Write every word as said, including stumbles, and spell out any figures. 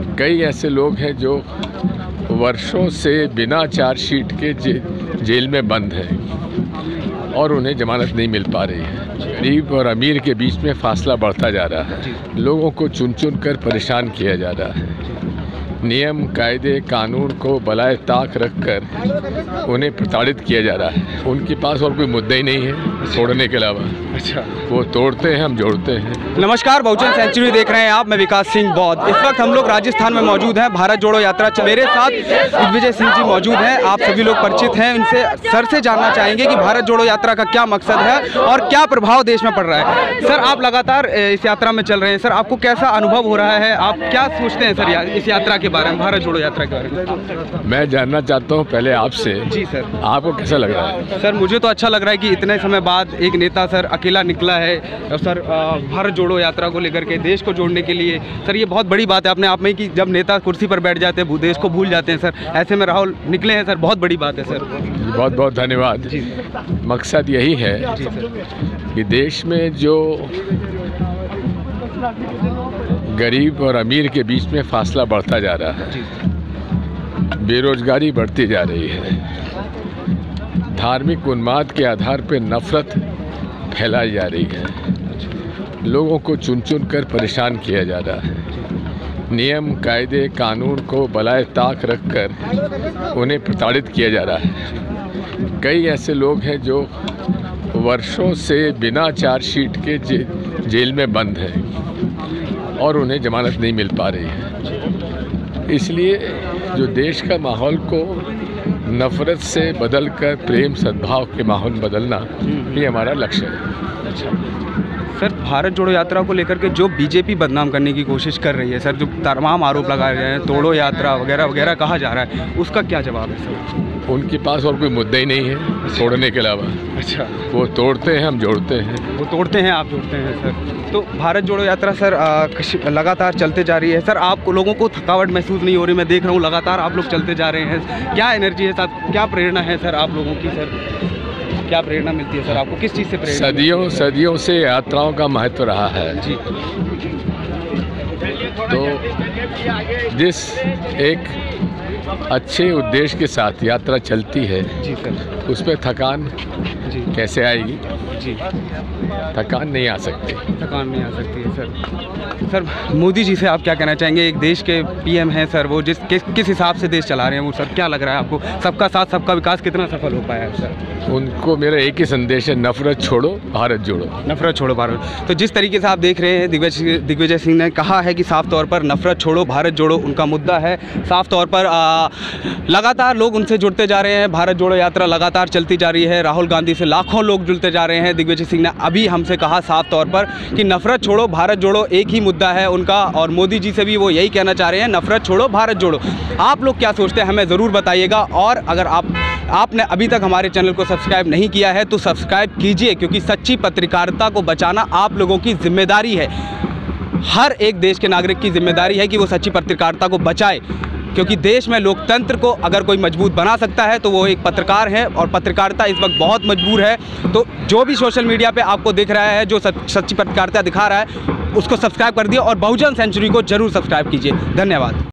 कई ऐसे लोग हैं जो वर्षों से बिना चार्जशीट के जे, जेल में बंद हैं और उन्हें जमानत नहीं मिल पा रही है। गरीब और अमीर के बीच में फासला बढ़ता जा रहा है। लोगों को चुन चुन कर परेशान किया जा रहा है। नियम कायदे कानून को बलाए ताक रखकर उन्हें प्रताड़ित किया जा रहा है। उनके पास और कोई मुद्दा ही नहीं है तोड़ने के अलावा। अच्छा, वो तोड़ते हैं, हम जोड़ते हैं। नमस्कार, बहुजन सेंचुरी देख रहे हैं आप। मैं विकास सिंह बौद्ध। इस वक्त हम लोग राजस्थान में मौजूद हैं। भारत जोड़ो यात्रा मेरे साथ दिग्विजय सिंह जी मौजूद हैं। आप सभी लोग परिचित हैं इनसे। सर से जानना चाहेंगे कि भारत जोड़ो यात्रा का क्या मकसद है और क्या प्रभाव देश में पड़ रहा है। सर, आप लगातार इस यात्रा में चल रहे हैं। सर, आपको कैसा अनुभव हो रहा है? आप क्या सोचते हैं सर इस यात्रा के बारे में, भारत जोड़ो यात्रा के बारे में? मैं जानना चाहता हूँ पहले आपसे। जी सर, आपको कैसा लग रहा है? सर, मुझे तो अच्छा लग रहा है कि इतने समय बाद एक नेता सर अकेला निकला है और सर भारत जोड़ो यात्रा को लेकर के देश को जोड़ने के लिए। सर, ये बहुत बड़ी बात है अपने आप में कि जब नेता कुर्सी पर बैठ जाते हैं देश को भूल जाते हैं। सर, ऐसे में राहुल निकले हैं। सर, बहुत बड़ी बात है सर। बहुत बहुत धन्यवाद। जी, मकसद यही है कि देश में जो गरीब और अमीर के बीच में फासला बढ़ता जा रहा है, बेरोजगारी बढ़ती जा रही है, धार्मिक उन्माद के आधार पर नफरत फैलाई जा रही है, लोगों को चुन चुन कर परेशान किया जा रहा है, नियम कायदे कानून को बलाए ताक रखकर उन्हें प्रताड़ित किया जा रहा है। कई ऐसे लोग हैं जो वर्षों से बिना चार्जशीट के जे, जेल में बंद हैं और उन्हें जमानत नहीं मिल पा रही है। इसलिए जो देश का माहौल को नफ़रत से बदलकर प्रेम सद्भाव के माहौल में बदलना, ये हमारा लक्ष्य है। अच्छा सर, भारत जोड़ो यात्रा को लेकर के जो बीजेपी बदनाम करने की कोशिश कर रही है सर, जो तमाम आरोप लगाए गए हैं, तोड़ो यात्रा वगैरह वगैरह कहा जा रहा है, उसका क्या जवाब है सर? उनके पास और कोई मुद्दा ही नहीं है तोड़ने के अलावा। अच्छा, वो तोड़ते हैं, हम जोड़ते हैं। वो तोड़ते हैं, आप जोड़ते हैं सर। तो भारत जोड़ो यात्रा सर लगातार चलते जा रही है। सर, आपको लोगों को थकावट महसूस नहीं हो रही? मैं देख रहा हूँ लगातार आप लोग चलते जा रहे हैं। क्या एनर्जी है सर, क्या प्रेरणा है सर आप लोगों की? सर, क्या प्रेरणा मिलती है सर आपको? किस चीज़ से प्रेरणा? सदियों सदियों से यात्राओं का महत्व रहा है जी। तो जिस एक अच्छे उद्देश्य के साथ यात्रा चलती है जी सर, उसमें थकान जी कैसे आएगी? जी, थकान नहीं आ सकती। थकान नहीं आ सकती है सर। सर, मोदी जी से आप क्या कहना चाहेंगे? एक देश के पीएम हैं सर, वो जिस किस किस हिसाब से देश चला रहे हैं वो सर, क्या लग रहा है आपको? सबका साथ सबका विकास कितना सफल हो पाया है सर? उनको मेरा एक ही संदेश है, नफरत छोड़ो, भारत जोड़ो। नफरत छोड़ो भारत। तो जिस तरीके से आप देख रहे हैं दिग्विजय दिग्विजय सिंह ने कहा है कि साफ तौर पर नफरत छोड़ो भारत जोड़ो उनका मुद्दा है। साफ तौर पर आ, लगातार लोग उनसे जुड़ते जा रहे हैं। भारत जोड़ो यात्रा लगातार चलती जा रही है। राहुल गांधी से लाखों लोग जुड़ते जा रहे हैं। दिग्विजय सिंह ने अभी हमसे कहा साफ तौर पर कि नफरत छोड़ो भारत जोड़ो एक ही मुद्दा है उनका, और मोदी जी से भी वो यही कहना चाह रहे हैं, नफरत छोड़ो भारत जोड़ो। आप लोग क्या सोचते हैं हमें ज़रूर बताइएगा। और अगर आप आपने अभी तक हमारे चैनल को सब्सक्राइब नहीं किया है तो सब्सक्राइब कीजिए, क्योंकि सच्ची पत्रकारिता को बचाना आप लोगों की जिम्मेदारी है। हर एक देश के नागरिक की जिम्मेदारी है कि वो सच्ची पत्रकारिता को बचाए, क्योंकि देश में लोकतंत्र को अगर कोई मजबूत बना सकता है तो वो एक पत्रकार है, और पत्रकारिता इस वक्त बहुत मजबूर है। तो जो भी सोशल मीडिया पे आपको दिख रहा है, जो सच्ची पत्रकारिता दिखा रहा है, उसको सब्सक्राइब कर दिए और बहुजन सेंचुरी को जरूर सब्सक्राइब कीजिए। धन्यवाद।